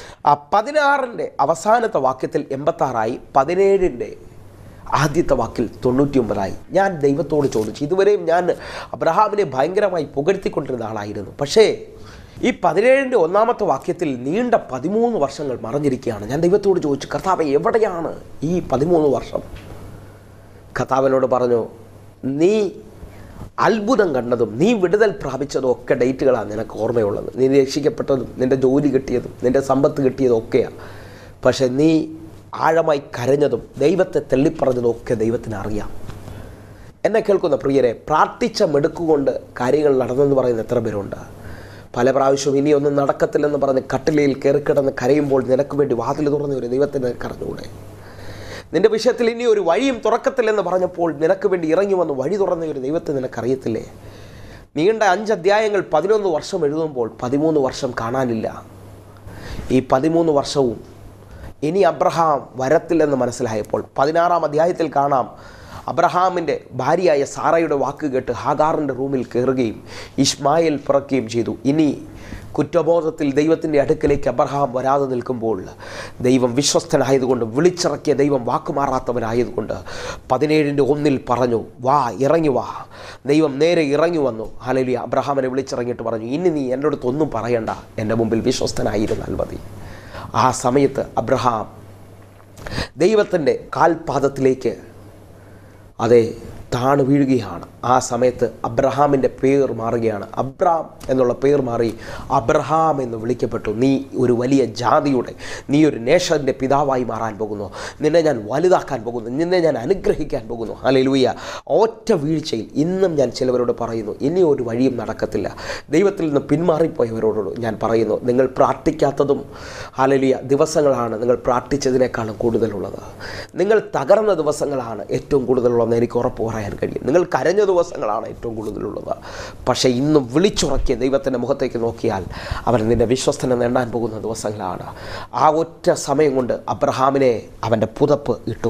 16-ന്റെ അവസാനത്തെ വാക്യത്തിൽ 86-ആയി, 17-ന്റെ ആദ്യത്തെ വാക്കിൽ 99-ആയി. ഞാൻ ദൈവത്തോട് ചോദിച്ചു, ഇതുവരെയും ഞാൻ അബ്രഹാമിനെ ഭയങ്കരമായി പുകഴ്ത്തിക്കൊണ്ടിരുന്ന ആളായിരുന്നു. പക്ഷേ ഈ 17-ന്റെ 1-ാമത്തെ വാക്യത്തിൽ നീണ്ട 13 വർഷങ്ങൾ മറഞ്ഞിരിക്കുകയാണ്. ഞാൻ ദൈവത്തോട് ചോദിച്ചു, കർത്താവേ, എവിടെയാണ് ഈ 13 വർഷം? കർത്താവിനോട് പറഞ്ഞു, നീ അത്ഭുതം കണ്ടതും നീ വിടുതൽ പ്രാപിച്ചതും ഒക്കെ ഡേറ്റുകളാണ് നിനക്ക് ഓർമ്മയുള്ളത്. നീ രക്ഷിക്കപ്പെട്ടതും നിൻ്റെ ജോലി കിട്ടിയതും നിൻ്റെ സമ്പത്ത് കിട്ടിയതും ഒക്കെയാണ്. പക്ഷെ നീ ആഴമായി കരഞ്ഞതും ദൈവത്തെ തള്ളിപ്പറഞ്ഞതും ഒക്കെ ദൈവത്തിന് അറിയാം. എന്നെ കേൾക്കുന്ന പ്രിയരെ, പ്രാർത്ഥിച്ച മെടുക്കുകൊണ്ട് കാര്യങ്ങൾ നടന്നെന്ന് പറയുന്ന എത്ര പേരുണ്ട്? പല പ്രാവശ്യവും ഇനിയൊന്നും നടക്കത്തില്ലെന്ന് പറഞ്ഞ് കട്ടിലയിൽ കയറിക്കിടന്ന് കരയുമ്പോൾ നിനക്ക് വേണ്ടി വാതിൽ തുറന്ന ഒരു ദൈവത്തിന് അറിഞ്ഞുകൂടെ? നിൻ്റെ വിഷയത്തിൽ ഇനി ഒരു വഴിയും തുറക്കത്തില്ലെന്ന് പറഞ്ഞപ്പോൾ നിനക്ക് വേണ്ടി ഇറങ്ങി വന്ന് വഴി തുറന്ന ഒരു ദൈവത്തെ നിനക്കറിയത്തില്ലേ? നീണ്ട 5 അധ്യായങ്ങൾ 11 വർഷം എഴുതുമ്പോൾ 13 വർഷം കാണാനില്ല. ഈ 13 വർഷവും ഇനി അബ്രഹാം വരത്തില്ലെന്ന് മനസ്സിലായപ്പോൾ 16-ാം അധ്യായത്തിൽ കാണാം, അബ്രഹാമിൻ്റെ ഭാര്യയായ സാറയുടെ വാക്ക് കേട്ട് ഹാഗാറിൻ്റെ റൂമിൽ കയറുകയും ഇഷ്മായേൽ പിറക്കുകയും ചെയ്തു. ഇനി കുറ്റബോധത്തിൽ ദൈവത്തിൻ്റെ അടുക്കലേക്ക് അബ്രഹാം വരാതെ നിൽക്കുമ്പോൾ ദൈവം വിശ്വസ്തനായതുകൊണ്ട്, വിളിച്ചിറക്കിയ ദൈവം വാക്കുമാറാത്തവനായതുകൊണ്ട് 17-ന്റെ 1-ൽ പറഞ്ഞു, വാ, ഇറങ്ങി വാ. ദൈവം നേരെ ഇറങ്ങി വന്നു. ഹല്ലേലൂയ. അബ്രഹാമിനെ വിളിച്ചിറങ്ങിയിട്ട് പറഞ്ഞു, ഇനി നീ എൻ്റെ അടുത്തൊന്നും പറയണ്ട, എൻ്റെ മുമ്പിൽ വിശ്വസ്തനായിരുന്നാൽ മതി. ആ സമയത്ത് അബ്രഹാം ദൈവത്തിൻ്റെ കാൽപാദത്തിലേക്ക് താണു വീഴുകയാണ്. ആ സമയത്ത് അബ്രഹാമിൻ്റെ പേർ മാറുകയാണ്. അബ്രാം എന്നുള്ള പേർ മാറി അബ്രഹാം എന്ന് വിളിക്കപ്പെട്ടു. നീ ഒരു വലിയ ജാതിയുടെ, നീ ഒരു നേഷൻ്റെ പിതാവായി മാറാൻ പോകുന്നു. നിന്നെ ഞാൻ വലുതാക്കാൻ പോകുന്നു. നിന്നെ ഞാൻ അനുഗ്രഹിക്കാൻ പോകുന്നു. ഹല്ലേലൂയ. ഒറ്റ വീഴ്ചയിൽ ഇന്നും ഞാൻ ചിലവരോട് പറയുന്നു, ഇനി ഒരു വഴിയും നടക്കത്തില്ല. ദൈവത്തിൽ നിന്ന് പിന്മാറിപ്പോയവരോട് ഞാൻ പറയുന്നു, നിങ്ങൾ പ്രാർത്ഥിക്കാത്തതും ഹല്ലേലൂയ ദിവസങ്ങളാണ് നിങ്ങൾ പ്രാർത്ഥിച്ചതിനേക്കാളും കൂടുതലുള്ളത്. നിങ്ങൾ തകർന്ന ദിവസങ്ങളാണ് ഏറ്റവും കൂടുതലുള്ളതെന്ന് എനിക്ക് ഉറപ്പ് പറയാൻ കഴിയും. നിങ്ങൾ കരഞ്ഞ ദിവസങ്ങളാണ് ഏറ്റവും കൂടുതലുള്ളത്. പക്ഷേ ഇന്നും വിളിച്ചുറക്കിയ ദൈവത്തിൻ്റെ മുഖത്തേക്ക് നോക്കിയാൽ അവൻ നിൻ്റെ വിശ്വസ്തനെ നേടാൻ പോകുന്ന ദിവസങ്ങളാണ്. ആ ഒറ്റ സമയം കൊണ്ട് അബ്രഹാമിനെ അവൻ്റെ പുതപ്പ് ഇട്ടു.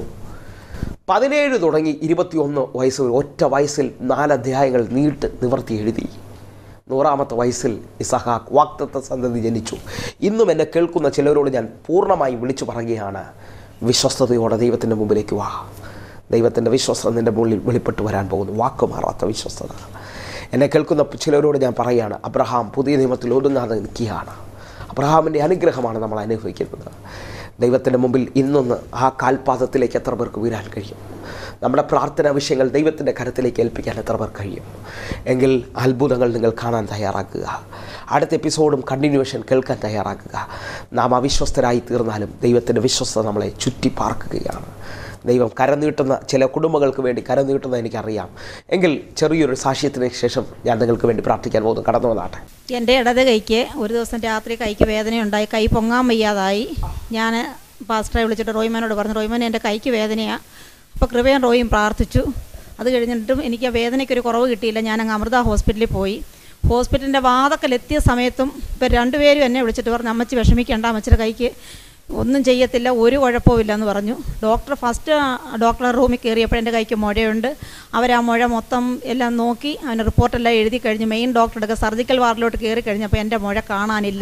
17 തുടങ്ങി 21 വയസ്സ്, ഒറ്റ വയസ്സിൽ 4 അധ്യായങ്ങൾ നിവർത്തി എഴുതി. 100-ാമത്തെ വയസ്സിൽ ഇസഹാക്ക് വാഗ്ദത്ത സന്തതി ജനിച്ചു. ഇന്നും എന്നെ കേൾക്കുന്ന ചിലരോട് ഞാൻ പൂർണ്ണമായും വിളിച്ചു പറയുകയാണ്, വിശ്വസ്തയോടെ ദൈവത്തിൻ്റെ മുമ്പിലേക്ക് വാ. ദൈവത്തിൻ്റെ വിശ്വസ്തത നിൻ്റെ മുകളിൽ വെളിപ്പെട്ട് വരാൻ പോകുന്നു. വാക്കുമാറാത്ത വിശ്വസ്തത. എന്നെ കേൾക്കുന്ന ചിലരോട് ഞാൻ പറയുകയാണ്, അബ്രഹാം പുതിയ നിയമത്തിൽ ഒതുങ്ങാതെ നിൽക്കുകയാണ്. അബ്രഹാമിൻ്റെ അനുഗ്രഹമാണ് നമ്മൾ അനുഭവിക്കുന്നത്. ദൈവത്തിൻ്റെ മുമ്പിൽ ഇന്നൊന്ന് ആ കാൽപാദത്തിലേക്ക് എത്ര പേർക്ക് വീഴാൻ കഴിയും? നമ്മുടെ പ്രാർത്ഥനാ വിഷയങ്ങൾ ദൈവത്തിൻ്റെ കരത്തിലേക്ക് ഏൽപ്പിക്കാൻ എത്ര പേർ കഴിയും? എങ്കിൽ അത്ഭുതങ്ങൾ നിങ്ങൾ കാണാൻ തയ്യാറാക്കുക. അടുത്ത എപ്പിസോഡും കണ്ടിന്യൂവേഷൻ കേൾക്കാൻ തയ്യാറാക്കുക. നാം അവിശ്വസ്തരായി തീർന്നാലും ദൈവത്തിൻ്റെ വിശ്വസ്തത നമ്മളെ ചുറ്റി പാർക്കുകയാണ്. ദൈവം കരനീട്ടുന്ന ചില കുടുംബങ്ങൾക്ക് വേണ്ടി കരനീട്ടുന്നത് എനിക്കറിയാം. എങ്കിൽ ചെറിയൊരു സാക്ഷ്യത്തിന് ശേഷം ഞാൻ നിങ്ങൾക്ക് വേണ്ടി പ്രാർത്ഥിക്കാൻ പോകുന്നു. കടന്നു വന്നാട്ടെ. എൻ്റെ ഇടത് കൈക്ക് ഒരു ദിവസം രാത്രി കൈക്ക് വേദനയുണ്ടായി. കൈ പൊങ്ങാൻ വയ്യാതായി. ഞാൻ പാസ്റ്ററെ വിളിച്ചിട്ട് റോയ്മനോട് പറഞ്ഞു, റോയ്മൻ എൻ്റെ കൈക്ക് വേദനയാണ്. അപ്പോൾ കൃപയും റോയും പ്രാർത്ഥിച്ചു. അത് കഴിഞ്ഞിട്ടും എനിക്ക് ആ വേദനയ്ക്കൊരു കുറവ് കിട്ടിയില്ല. ഞാനങ്ങ് അമൃത ഹോസ്പിറ്റലിൽ പോയി. ഹോസ്പിറ്റലിൻ്റെ വാതക്കലെത്തിയ സമയത്തും ഇപ്പം 2 പേരും എന്നെ വിളിച്ചിട്ട് പറഞ്ഞു, അമ്മച്ചി വിഷമിക്കേണ്ട, അമ്മച്ചിയുടെ കൈക്ക് ഒന്നും ചെയ്യത്തില്ല, ഒരു കുഴപ്പമില്ല എന്ന് പറഞ്ഞു. ഡോക്ടർ റൂമിൽ കയറിയപ്പോൾ എൻ്റെ കൈക്ക് മുഴയുണ്ട്. ആ മുഴ മൊത്തം എല്ലാം നോക്കി അവന് റിപ്പോർട്ടെല്ലാം എഴുതി കഴിഞ്ഞ് മെയിൻ ഡോക്ടറുടെ സർജിക്കൽ വാർഡിലോട്ട് കയറി കഴിഞ്ഞപ്പോൾ എൻ്റെ മുഴ കാണാനില്ല.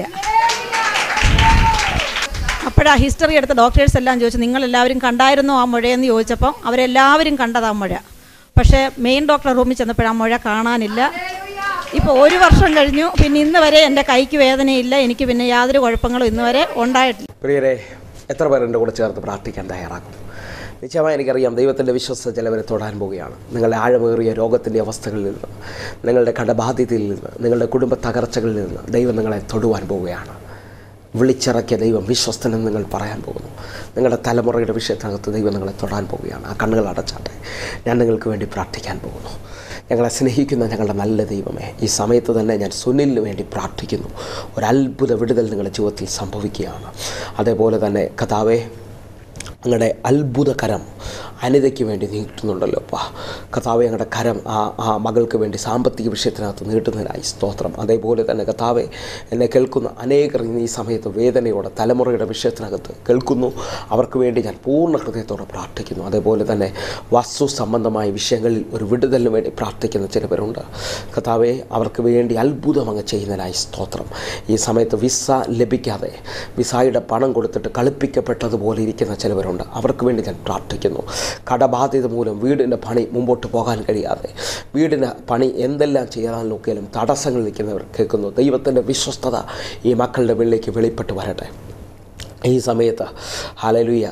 അപ്പോഴാ ഹിസ്റ്ററി എടുത്ത ഡോക്ടേഴ്സ് എല്ലാം ചോദിച്ചു, നിങ്ങളെല്ലാവരും കണ്ടായിരുന്നോ ആ മുഴയെന്ന് ചോദിച്ചപ്പോൾ അവരെല്ലാവരും കണ്ടത് ആ മുഴ. പക്ഷേ മെയിൻ ഡോക്ടർ റൂമിൽ ചെന്നപ്പോൾ ആ മുഴ കാണാനില്ല. ഇപ്പോൾ 1 വർഷം കഴിഞ്ഞു. പിന്നെ ഇന്ന് വരെ എൻ്റെ കൈക്ക് വേദനയില്ല. എനിക്ക് പിന്നെ യാതൊരു കുഴപ്പങ്ങളും ഇന്ന് വരെ ഉണ്ടായിട്ടില്ല. പ്രിയരെ, എത്ര പേർ എൻ്റെ കൂടെ ചേർത്ത് പ്രാർത്ഥിക്കാൻ തയ്യാറാക്കും? നിശ്ചയമായി എനിക്കറിയാം ദൈവത്തിൻ്റെ വിശ്വസ്തത ചിലവരെ തൊടാൻ പോവുകയാണ്. നിങ്ങളുടെ ആഴമേറിയ രോഗത്തിൻ്റെ അവസ്ഥകളിൽ നിന്ന്, നിങ്ങളുടെ കടബാധ്യതയിൽ നിന്ന്, നിങ്ങളുടെ കുടുംബ തകർച്ചകളിൽ നിന്ന് ദൈവം നിങ്ങളെ തൊടുവാൻ പോവുകയാണ്. വിളിച്ചിറക്കിയ ദൈവം വിശ്വസ്തനെന്ന് നിങ്ങൾ പറയാൻ പോകുന്നു. നിങ്ങളുടെ തലമുറയുടെ വിഷയത്തിനകത്ത് ദൈവം നിങ്ങളെ തൊടാൻ പോവുകയാണ്. ആ കണ്ണുകൾ അടച്ചാട്ടെ. ഞാൻ നിങ്ങൾക്ക് വേണ്ടി പ്രാർത്ഥിക്കാൻ പോകുന്നു. ഞങ്ങളെ സ്നേഹിക്കുന്ന ഞങ്ങളുടെ നല്ല ദൈവമേ, ഈ സമയത്ത് തന്നെ ഞാൻ സുനിലിന് വേണ്ടി പ്രാർത്ഥിക്കുന്നു. ഒരത്ഭുത വിടുതൽ നിങ്ങളുടെ ജീവിതത്തിൽ സംഭവിക്കുകയാണ്. അതേപോലെ തന്നെ കർത്താവേ, ഞങ്ങളുടെ അത്ഭുതകരം അനിതയ്ക്ക് വേണ്ടി നീട്ടുന്നുണ്ടല്ലോ അപ്പാ. കർത്താവേ, ഞങ്ങളുടെ കരം ആ മകൾക്ക് വേണ്ടി സാമ്പത്തിക വിഷയത്തിനകത്ത് നീട്ടുന്നതിനായി സ്തോത്രം. അതേപോലെ തന്നെ കർത്താവേ, എന്നെ കേൾക്കുന്ന അനേകർ ഇന്ന് ഈ സമയത്ത് വേദനയോടെ തലമുറയുടെ വിഷയത്തിനകത്ത് കേൾക്കുന്നു. അവർക്ക് വേണ്ടി ഞാൻ പൂർണ്ണ ഹൃദയത്തോടെ പ്രാർത്ഥിക്കുന്നു. അതേപോലെ തന്നെ വസ്തു സംബന്ധമായ വിഷയങ്ങളിൽ ഒരു വിടുതലിന് വേണ്ടി പ്രാർത്ഥിക്കുന്ന ചിലവരുണ്ട്. കർത്താവേ, അവർക്ക് വേണ്ടി അത്ഭുതം അങ്ങ് ചെയ്യുന്നതിനായി സ്തോത്രം. ഈ സമയത്ത് വിസ ലഭിക്കാതെ വിസയുടെ പണം കൊടുത്തിട്ട് കളിപ്പിക്കപ്പെട്ടതുപോലെ ഇരിക്കുന്ന ചിലവരുണ്ട്. അവർക്ക് വേണ്ടി ഞാൻ പ്രാർത്ഥിക്കുന്നു. കടബാധ്യത മൂലം വീടിൻ്റെ പണി മുമ്പോട്ട് പോകാൻ കഴിയാതെ, വീടിൻ്റെ പണി എന്തെല്ലാം ചെയ്യാൻ നോക്കിയാലും തടസ്സങ്ങൾ നിൽക്കുന്നവർ കേൾക്കുന്നു. ദൈവത്തിൻ്റെ വിശ്വസ്തത ഈ മക്കളുടെ മുന്നിലേക്ക് വെളിപ്പെട്ട് വരട്ടെ. ഈ സമയത്ത് ഹല്ലേലൂയ,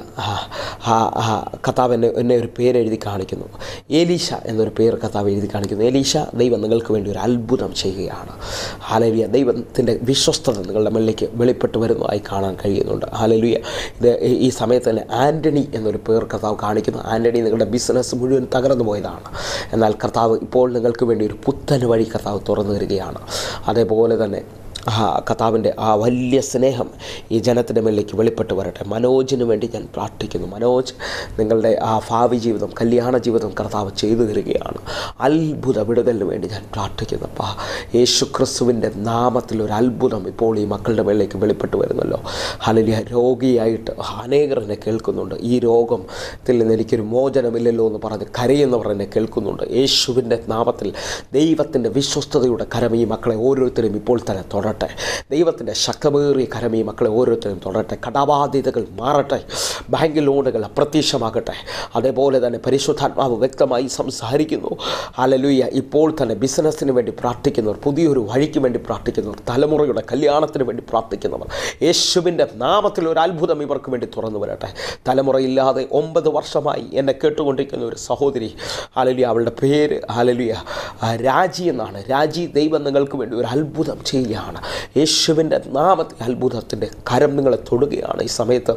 കർത്താവ് എന്നെ ഒരു പേരെഴുതി കാണിക്കുന്നു. എലീശ എന്നൊരു പേര് കർത്താവ് എഴുതി കാണിക്കുന്നു. എലീശ, ദൈവം നിങ്ങൾക്ക് വേണ്ടി ഒരു അത്ഭുതം ചെയ്യുകയാണ്. ഹല്ലേലൂയ, ദൈവത്തിൻ്റെ വിശ്വസ്തത നിങ്ങളുടെ മുന്നിലേക്ക് വെളിപ്പെട്ട് വരുന്നതായി കാണാൻ കഴിയുന്നുണ്ട്. ഹല്ലേലൂയ. ഇത് ഈ സമയത്ത് തന്നെ ആൻ്റണി എന്നൊരു പേർ കർത്താവ് കാണിക്കുന്നു. ആൻ്റണി, നിങ്ങളുടെ ബിസിനസ് മുഴുവൻ തകർന്നു പോയതാണ്. എന്നാൽ കർത്താവ് ഇപ്പോൾ നിങ്ങൾക്ക് വേണ്ടി ഒരു പുത്തൻ വഴി കർത്താവ് തുറന്നു തരികയാണ്. അതേപോലെ തന്നെ കർത്താവിൻ്റെ ആ വലിയ സ്നേഹം ഈ ജനത്തിൻ്റെ മേലേക്ക് വെളിപ്പെട്ട് വരട്ടെ. മനോജിന് വേണ്ടി ഞാൻ പ്രാർത്ഥിക്കുന്നു. മനോജ്, നിങ്ങളുടെ ആ ഭാവി ജീവിതം, കല്യാണ ജീവിതം കർത്താവ് ചെയ്തു തരികയാണ്. അത്ഭുത വിടുതലിന് വേണ്ടി ഞാൻ പ്രാർത്ഥിക്കുന്നു. അപ്പോൾ യേശു ക്രിസ്തുവിൻ്റെ നാമത്തിൽ ഒരു അത്ഭുതം ഇപ്പോൾ ഈ മക്കളുടെ മേലേക്ക് വെളിപ്പെട്ട് വരുന്നല്ലോ. ഹല്ലേലൂയ. രോഗിയായിട്ട് അനേകർ എന്നെ കേൾക്കുന്നുണ്ട്. ഈ രോഗത്തിൽ നിന്ന് എനിക്കൊരു മോചനമില്ലല്ലോ എന്ന് പറഞ്ഞ് കരയുന്നവർ എന്നെ കേൾക്കുന്നുണ്ട്. യേശുവിൻ്റെ നാമത്തിൽ ദൈവത്തിൻ്റെ വിശ്വസ്തതയുടെ കരം ഈ മക്കളെ ഓരോരുത്തരും ഇപ്പോൾ തന്നെ തൊടട്ടെ. ദൈവത്തിൻ്റെ ശക്തമേറിയ കരം ഈ മക്കളെ ഓരോരുത്തരും തൊടട്ടെ. കടബാധ്യതകൾ മാറട്ടെ. ബാങ്ക് ലോണുകൾ അപ്രത്യക്ഷമാകട്ടെ. അതേപോലെ തന്നെ പരിശുദ്ധാത്മാവ് വ്യക്തമായി സംസാരിക്കുന്നു. ഹല്ലേലൂയ. ഇപ്പോൾ തന്നെ ബിസിനസ്സിന് വേണ്ടി പ്രാർത്ഥിക്കുന്നവർ, പുതിയൊരു വഴിക്ക് വേണ്ടി പ്രാർത്ഥിക്കുന്നവർ, തലമുറയുടെ കല്യാണത്തിന് വേണ്ടി പ്രാർത്ഥിക്കുന്നവർ, യേശുവിൻ്റെ നാമത്തിൽ ഒരു അത്ഭുതം ഇവർക്ക് വേണ്ടി തുറന്നു വരട്ടെ. തലമുറയില്ലാതെ 9 വർഷമായി എന്നെ കേട്ടുകൊണ്ടിരിക്കുന്ന ഒരു സഹോദരി, ഹല്ലേലൂയ, അവളുടെ പേര് ഹല്ലേലൂയ രാജി എന്നാണ്. രാജി, ദൈവം നിങ്ങൾക്ക് വേണ്ടി ഒരു അത്ഭുതം ചെയ്യുകയാണ്. യേശുവിൻ്റെ നാമത്തിൽ അത്ഭുതത്തിൻ്റെ കരം നിങ്ങളെ തൊടുകയാണ്. ഈ സമയത്ത്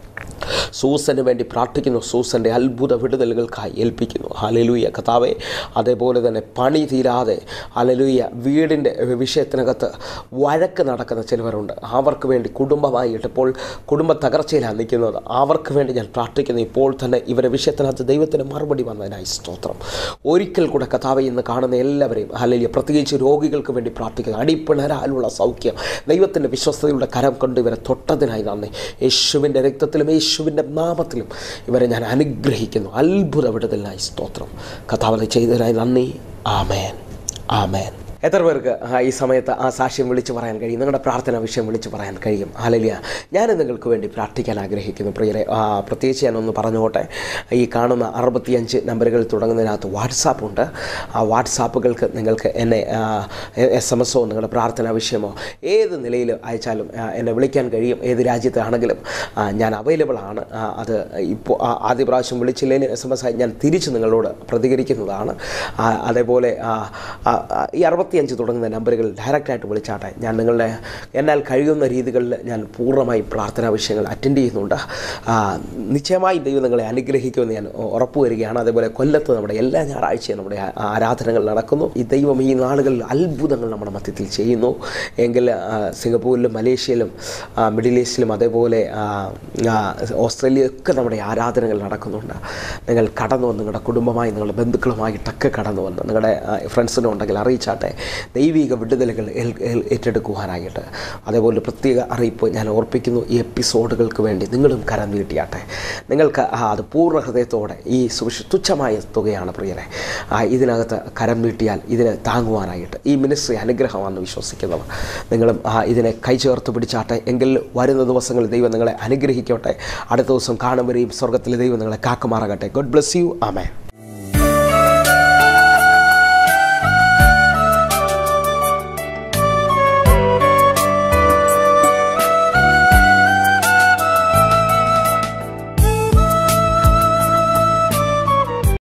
സൂസന് വേണ്ടി പ്രാർത്ഥിക്കുന്നു. സൂസൻ്റെ അത്ഭുത വിടുതലുകൾക്കായി ഏൽപ്പിക്കുന്നു. ഹല്ലേലൂയ. കർത്താവേ, അതേപോലെ തന്നെ പണി തീരാതെ ഹല്ലേലൂയ വീടിൻ്റെ വിഷയത്തിനകത്ത് വഴക്ക് നടക്കുന്ന ചിലവരുണ്ട്. അവർക്ക് വേണ്ടി കുടുംബമായിട്ട് ഇപ്പോൾ കുടുംബ തകർച്ചയിലാണ് നിൽക്കുന്നത്. അവർക്ക് വേണ്ടി ഞാൻ പ്രാർത്ഥിക്കുന്നു. ഇപ്പോൾ തന്നെ ഇവരുടെ വിഷയത്തിനകത്ത് ദൈവത്തിന് മറുപടി വന്നതിനായി സ്തോത്രം. ഒരിക്കൽ കൂടെ കർത്താവേ, ഇന്ന് കാണുന്ന എല്ലാവരെയും ഹല്ലേലൂയ, പ്രത്യേകിച്ച് രോഗികൾക്ക് വേണ്ടി പ്രാർത്ഥിക്കുന്നു. അടിപ്പിണരാലുള്ള സൗഖ്യം ദൈവത്തിൻ്റെ വിശ്വസ്തയുടെ കരം കൊണ്ട് ഇവരെ തൊട്ടതിനായി നന്ദി. യേശുവിൻ്റെ രക്തത്തിലും യേശുവിൻ്റെ നാമത്തിലും ഇവരെ ഞാൻ അനുഗ്രഹിക്കുന്നു. അത്ഭുത വിടുതലിനായി സ്തോത്രം. കർത്താവ് ചെയ്തതിനായി നന്ദി. ആമേൻ, ആമേൻ. എത്ര പേർക്ക് ഈ സമയത്ത് ആ സാക്ഷ്യം വിളിച്ച് പറയാൻ കഴിയും? നിങ്ങളുടെ പ്രാർത്ഥന വിഷയം വിളിച്ച് പറയാൻ കഴിയും? ഹല്ലേലൂയ. ഞാൻ നിങ്ങൾക്ക് വേണ്ടി പ്രാർത്ഥിക്കാൻ ആഗ്രഹിക്കുന്നു പ്രിയരെ. പ്രത്യേകിച്ച് ഞാനൊന്ന് പറഞ്ഞോട്ടെ. ഈ കാണുന്ന 65 നമ്പറുകൾ തുടങ്ങുന്നതിനകത്ത് വാട്സാപ്പുണ്ട്. ആ വാട്സാപ്പുകൾക്ക് നിങ്ങൾക്ക് എന്നെ SMS നിങ്ങളുടെ പ്രാർത്ഥനാ വിഷയമോ ഏത് നിലയിൽ അയച്ചാലും എന്നെ വിളിക്കാൻ കഴിയും. ഏത് രാജ്യത്താണെങ്കിലും ഞാൻ അവൈലബിൾ ആണ്. അത് ഇപ്പോൾ ആദ്യ പ്രാവശ്യം വിളിച്ചില്ലെങ്കിൽ SMS ആയി ഞാൻ തിരിച്ച് നിങ്ങളോട് പ്രതികരിക്കുന്നതാണ്. അതേപോലെ ഈ 65 തുടങ്ങുന്ന നമ്പറുകൾ ഡയറക്റ്റായിട്ട് വിളിച്ചാട്ടെ. ഞാൻ നിങ്ങളുടെ എന്നാൽ കഴിയുന്ന രീതികളിൽ ഞാൻ പൂർണ്ണമായി പ്രാർത്ഥനാ വിഷയങ്ങൾ അറ്റൻഡ് ചെയ്യുന്നുണ്ട്. നിശ്ചയമായി ദൈവം നിങ്ങളെ അനുഗ്രഹിക്കുമെന്ന് ഞാൻ ഉറപ്പ് വരികയാണ്. അതേപോലെ കൊല്ലത്ത് നമ്മുടെ എല്ലാ ഞായറാഴ്ചയും നമ്മുടെ ആരാധനകൾ നടക്കുന്നു. ഈ ദൈവം ഈ നാളുകളിൽ അത്ഭുതങ്ങൾ നമ്മുടെ മധ്യത്തിൽ ചെയ്യുന്നു എങ്കിൽ സിംഗപ്പൂരിലും മലേഷ്യയിലും മിഡിൽ ഈസ്റ്റിലും അതേപോലെ ഓസ്ട്രേലിയയൊക്കെ നമ്മുടെ ആരാധനകൾ നടക്കുന്നുണ്ട്. നിങ്ങൾ കടന്നു വന്ന് നിങ്ങളുടെ കുടുംബമായി നിങ്ങളുടെ ബന്ധുക്കളുമായിട്ടൊക്കെ കടന്നു വന്ന് നിങ്ങളുടെ ഫ്രണ്ട്സിനും ഉണ്ടെങ്കിൽ അറിയിച്ചാട്ടെ. ദൈവിക വിടുതലുകൾ ഏറ്റെടുക്കുവാനായിട്ട് അതേപോലെ പ്രത്യേക അറിയിപ്പ് ഞാൻ ഓർപ്പിക്കുന്നു. ഈ എപ്പിസോഡുകൾക്ക് വേണ്ടി നിങ്ങളും കരം നീട്ടിയാട്ടെ. നിങ്ങൾക്ക് അത് പൂർണ്ണ ഹൃദയത്തോടെ ഈ തുച്ഛമായ തുകയാണ് പ്രിയരെ. ഇതിനകത്ത് കരം നീട്ടിയാൽ ഇതിനെ താങ്ങുവാനായിട്ട് ഈ മിനിസ്ട്രി അനുഗ്രഹമാണെന്ന് വിശ്വസിക്കുന്നവർ നിങ്ങളും ഇതിനെ കൈ ചേർത്ത് പിടിച്ചാട്ടെ. എങ്കിൽ വരുന്ന ദിവസങ്ങളിൽ ദൈവം നിങ്ങളെ അനുഗ്രഹിക്കട്ടെ. അടുത്ത ദിവസം കാണും വരെയും സ്വർഗ്ഗത്തിലെ ദൈവം നിങ്ങളെ കാക്കുമാറാകട്ടെ. God bless you. ആമേൻ.